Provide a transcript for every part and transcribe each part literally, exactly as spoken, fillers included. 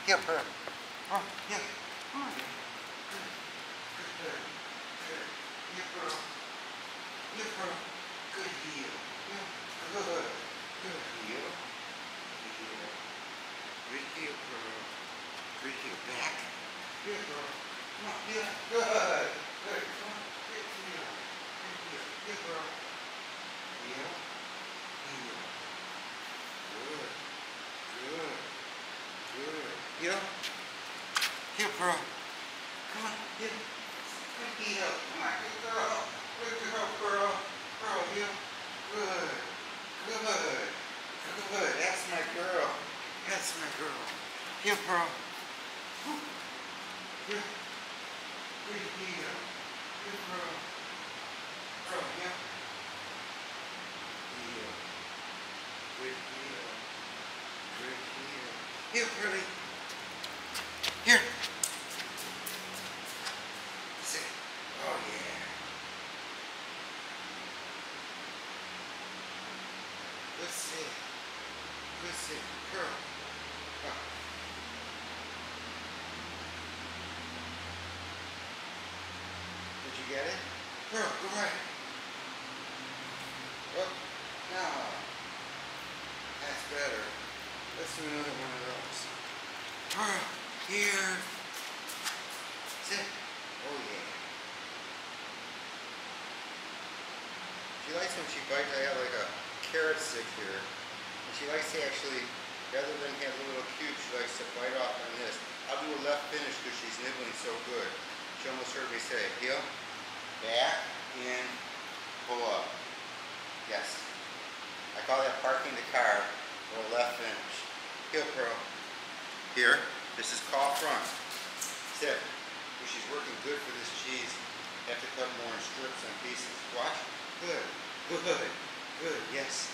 Heel, pearl. Come on, heel. Come on, heel. Good. Good. Good. Heel, pearl. Heel, pearl. Good heel. Heel. Good. Good heel. Heel. Good heel, pearl. Good heel. Back. Heel, pearl. Come on, heel. Good. Good. Come on. Good heel. Good heel. Heel, pearl. Heel. Heel. Good. Good. Good. Heel. Heel, pearl. Come on, heel. Good heel. Come on, good girl. Good girl, pearl. Pearl, heel. Good. Good. Good. That's my girl. That's my girl. Heel, pearl. Heel. Good heel. Good pearl. Pearl, heel. Heel. Good heel. Good heel. Heel, Pearly. Here. Sit. Oh, yeah. Good sit. Good sit. Pearl. Oh. Did you get it? Pearl, go right. Oh, now. That's better. Let's do another one of those. Pearl, here. Sit. Oh, yeah. She likes when she bites, I have like a carrot stick here. And she likes to actually, rather than have a little cube, she likes to bite off on this. I'll do a left finish because she's nibbling so good. She almost heard me say, heel, back, in, pull up. Yes. I call that parking the car or a left finish. Heel, pearl. Here. This is call front. Sit. When she's working good for this cheese, you have to cut more in strips and pieces. Watch. Good. Good. Good. Yes.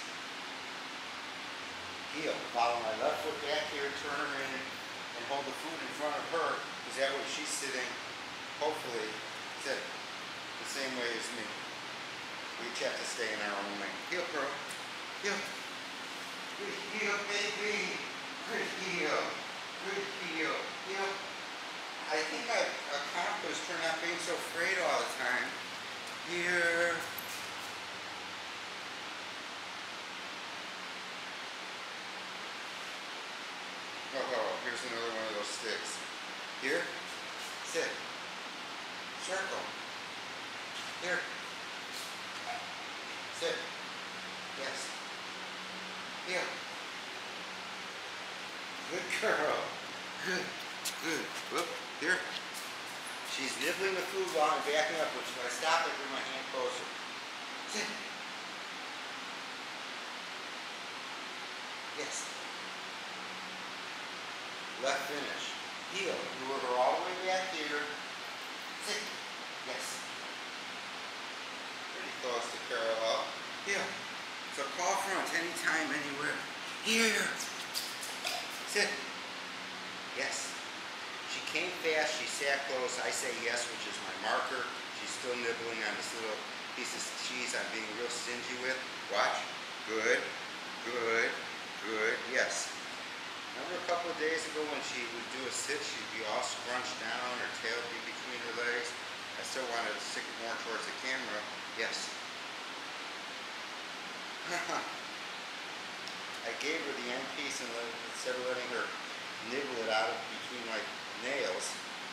Heel. Follow my left foot back here, turn her in, and hold the food in front of her, because that way she's sitting, hopefully, sit the same way as me. We each have to stay in our own lane. Heel, pearl. Heel. Good heel, baby. Good heel. Good heel. Heel. I think I've accomplished her not being so afraid all the time. Here. Oh, oh, here's another one of those sticks. Here. Sit. Circle. Here. Sit. Yes. Here. Good girl. Good. Good. Whoop. Here. She's nibbling the food while I'm backing up, which if I stop, I bring my hand closer. Sit. Yes. Left finish. Heel. Lure her all the way back here. Sit. Yes. Pretty close to curl up. Heel. So call front anytime, anywhere. Here. Sit. Yes. She came fast, she sat close. I say yes, which is my marker. She's still nibbling on this little piece of cheese I'm being real stingy with. Watch. Good. Good. Good. Yes. Remember a couple of days ago when she would do a sit, she'd be all scrunched down, her tail would be between her legs. I still wanted to stick it more towards the camera. Yes. I gave her the end piece and let, instead of letting her nibble it out of between my nails.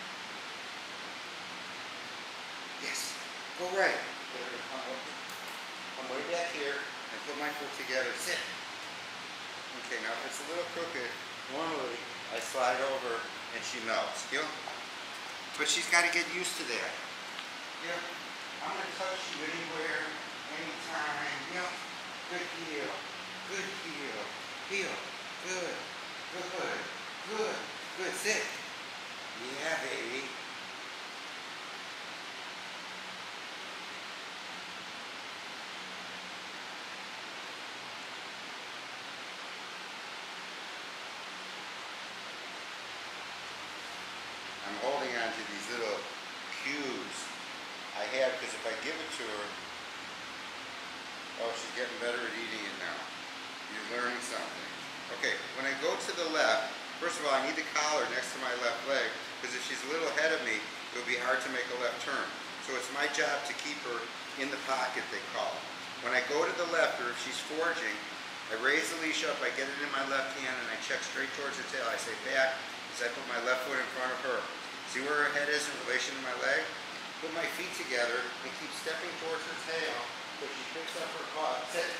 Yes. Go right. Get her to come, up, come way back here and put my foot together. Sit. Okay, now if it's a little crooked, normally I slide over and she melts. You know? But she's got to get used to that. Yeah. I'm going to touch you anywhere, anytime. You know? Good heel. Good heel. Heel. Good. Good. Good. Good. Sit. Yeah, baby. I'm holding on to these little cubes I have because if I give it to her, oh, she's getting better at eating it now. You're learning something. Okay, when I go to the left, first first of all, I need the collar next to my left leg, because if she's a little ahead of me, it'll be hard to make a left turn. So it's my job to keep her in the pocket, they call it. When I go to the left, or if she's foraging, I raise the leash up, I get it in my left hand, and I check straight towards her tail. I say back, as I put my left foot in front of her. See where her head is in relation to my leg? Put my feet together and keep stepping towards her tail, so she picks up her paw. Sit.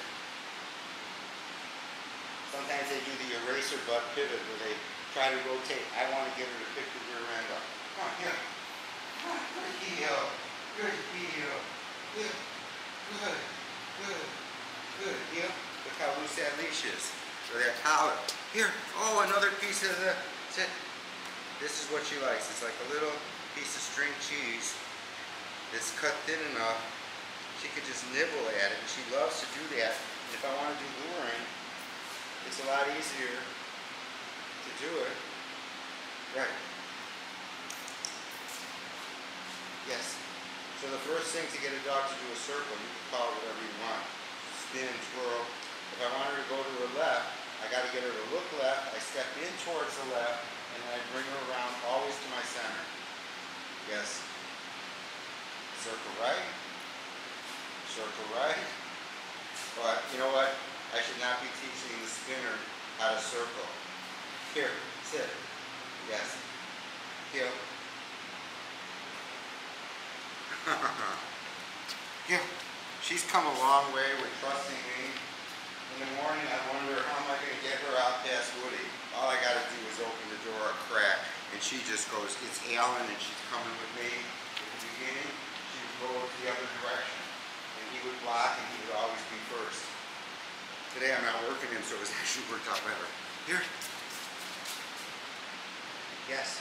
Sometimes they do the eraser butt pivot where they try to rotate. I want to get her to pick the rear end up. Come on, here. Come on, good heel. Good heel. Good. Good. Good. Good. Heel. Look how loose that leash is. Or that collar. Here. Oh, another piece of the... Sit. This is what she likes. It's like a little piece of string cheese that's cut thin enough. She could just nibble at it. And she loves to do that. And if I want to do luring, it's a lot easier to do it. Right. Yes. So the first thing to get a dog to do a circle, you can call it whatever you want. Spin, twirl. If I want her to go to her left, I got to get her to look left. I step in towards the left, and then I bring her around always to my center. Yes. Circle right. Circle right. But you know what? I should not be teaching the spinner how to circle. Here, sit. Yes. Heel. Yeah. She's come a long way with trusting me. In the morning, I wonder how am I going to get her out past Woody. All I got to do is open the door a crack, and she just goes, it's Allan, and she's coming with me. At the beginning, she would go the other direction, and he would block, and he would always be first. Today I'm not working him, so it's actually worked out better. Here. Yes.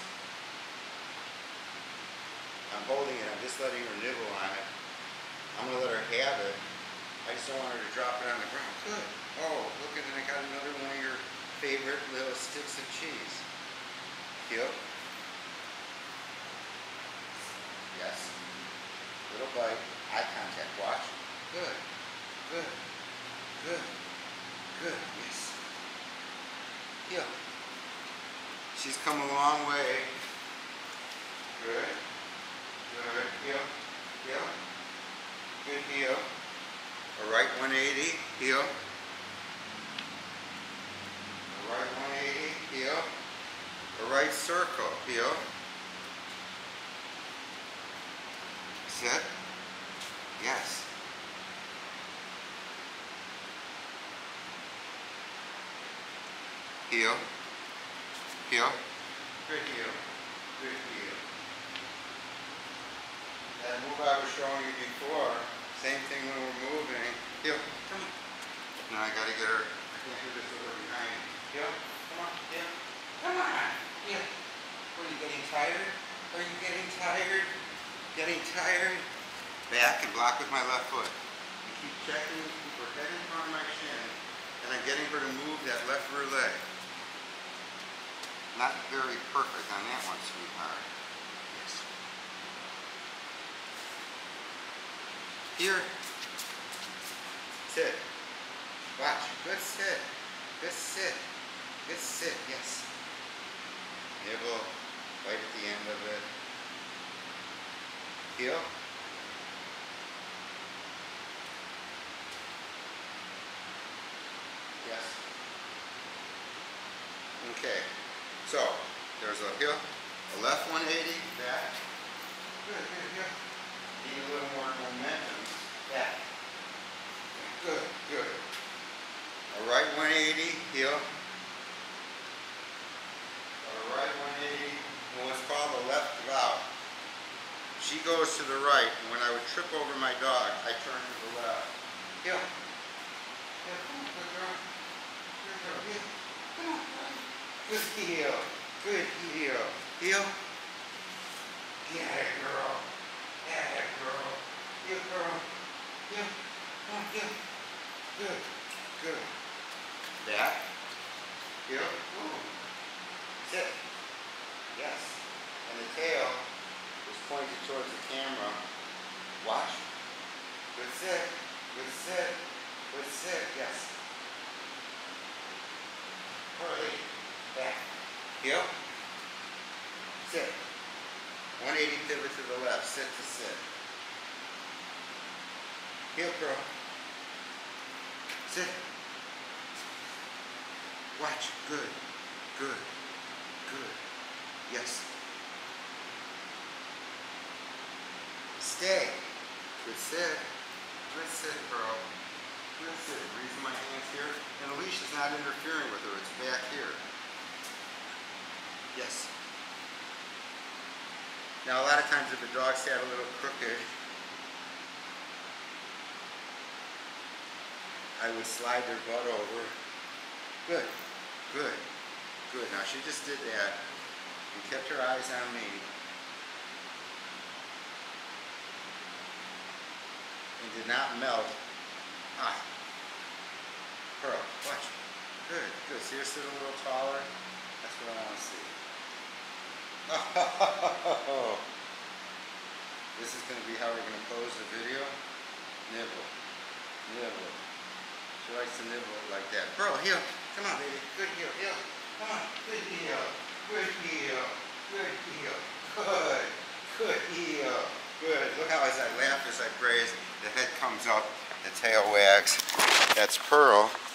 I'm holding it. I'm just letting her nibble on it. I'm going to let her have it. I just don't want her to drop it on the ground. Good. Oh, look at it. I got another one of your favorite little sticks of cheese. Heel. Yes. Little bite. Eye contact. Watch. Good. Good. Good. Good. Yes. Heel. She's come a long way. Good. Good. Heel. Heel. Good heel. A right one eighty. Heel. A right one eighty. Heel. A right circle. Heel. Sit. Yes. Heel. Heel. Good heel. Good heel. That move I was showing you before, same thing when we're moving. Heel. Come on. Now I gotta get her. I can't do this with her behind me. Heel. Come on. Heel. Come on. Heel. Are you getting tired? Are you getting tired? Getting tired? Back and block with my left foot. And keep checking, keep her head in front of my shin, and I'm getting her to move that left rear leg. Not very perfect on that one, sweetheart. Yes. Here. Sit. Watch. Good sit. Good sit. Good sit. Yes. Nibble. Right at the end of it. Heel. Yes. Okay. So, there's a heel, a left one eighty, back. Good, good, good. Need a little more momentum. Back. Good, good. A right one eighty, heel. A right one eighty, and what's called a left vow. She goes to the right, and when I would trip over my dog, I turn to the left. Heel. Yeah, come on, good girl. Good girl, heel. Come on, come on. Good heel. Good heel. Heel. Get it, girl. Get it, girl. Heel, girl. Heel. Come on, heel. Good. Good. Back. Heel. Ooh. Sit. Yes. And the tail is pointed towards the camera. Watch. Good sit. Good sit. Good sit. Yes. Hurry. Back. Heel. Sit. one eighty pivot to the left. Sit to sit. Heel curl. Sit. Watch. Good. Good. Good. Yes. Stay. Good sit. Good sit, girl. Good sit. Raising my hands here. And the leash is not interfering with her. It's back here. Yes. Now a lot of times if the dog sat a little crooked, I would slide their butt over. Good. Good. Good. Now she just did that and kept her eyes on me. And did not melt. Ah. Pearl, watch. Good, good. See her sit a little taller? That's what I want to see. Oh. This is going to be how we're going to close the video. Nibble. Nibble. She likes to nibble like that. Pearl, heel. Come on, baby. Good heel. Heel. Come on. Good heel. Good heel. Good heel. Good. Good heel. Good. Look how as I laugh, as I praise, the head comes up, the tail wags. That's Pearl.